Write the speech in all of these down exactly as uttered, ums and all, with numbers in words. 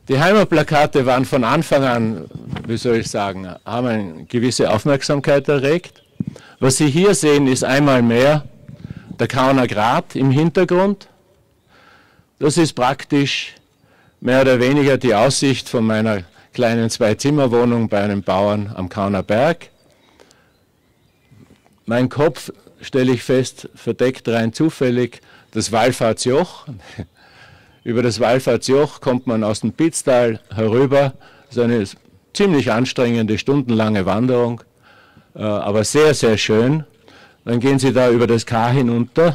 Die Heimatplakate waren von Anfang an, wie soll ich sagen, haben eine gewisse Aufmerksamkeit erregt. Was Sie hier sehen, ist einmal mehr der Kauner Grat im Hintergrund. Das ist praktisch mehr oder weniger die Aussicht von meiner kleinen Zwei-Zimmer-Wohnung bei einem Bauern am Kauner Berg. Mein Kopf, stelle ich fest, verdeckt rein zufällig das Wallfahrtsjoch. Über das Wallfahrtsjoch kommt man aus dem Pitztal herüber. Das ist eine ziemlich anstrengende, stundenlange Wanderung, äh, aber sehr, sehr schön. Dann gehen Sie da über das Kar hinunter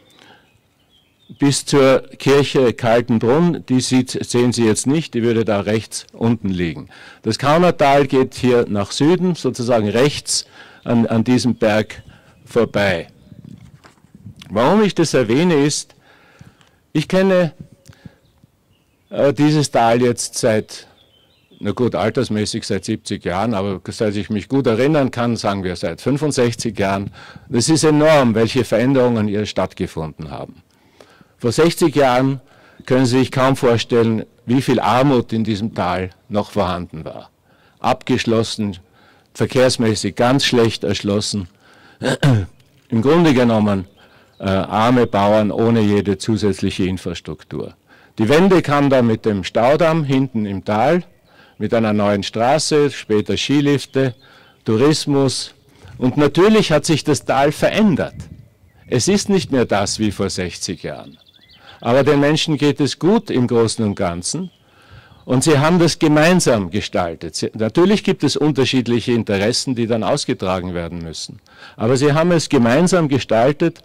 bis zur Kirche Kaltenbrunn. Die sieht, sehen Sie jetzt nicht, die würde da rechts unten liegen. Das Kaunertal geht hier nach Süden, sozusagen rechts an, an diesem Berg vorbei. Warum ich das erwähne ist, ich kenne äh, dieses Tal jetzt seit, na gut, altersmäßig seit siebzig Jahren, aber seit ich mich gut erinnern kann, sagen wir seit fünfundsechzig Jahren. Das ist enorm, welche Veränderungen hier stattgefunden haben. Vor sechzig Jahren können Sie sich kaum vorstellen, wie viel Armut in diesem Tal noch vorhanden war. Abgeschlossen, verkehrsmäßig ganz schlecht erschlossen. Im Grunde genommen äh, arme Bauern ohne jede zusätzliche Infrastruktur. Die Wende kam dann mit dem Staudamm hinten im Tal, mit einer neuen Straße, später Skilifte, Tourismus. Und natürlich hat sich das Tal verändert. Es ist nicht mehr das wie vor sechzig Jahren. Aber den Menschen geht es gut im Großen und Ganzen und sie haben das gemeinsam gestaltet. Sie, natürlich gibt es unterschiedliche Interessen, die dann ausgetragen werden müssen. Aber sie haben es gemeinsam gestaltet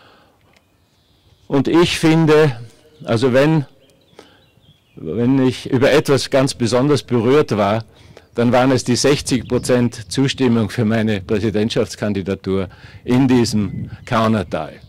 und ich finde, also wenn, wenn ich über etwas ganz besonders berührt war, dann waren es die sechzig Prozent Zustimmung für meine Präsidentschaftskandidatur in diesem Kaunertal.